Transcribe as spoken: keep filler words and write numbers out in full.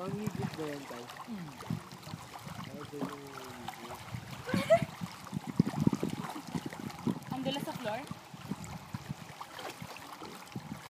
Pangigit ba yan, Tay? Hmm. Ay, ito yung higit. Ang dulas sa floor?